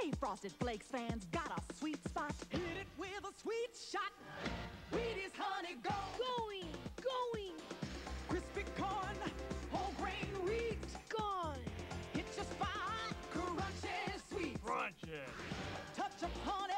Any Frosted Flakes fans got a sweet spot? Hit it with a sweet shot. Wheaties Honey Gold. Going. Crispy corn, whole grain wheat. Gone. Hit your spot, crunchy sweet. Crunch it. Touch of honey.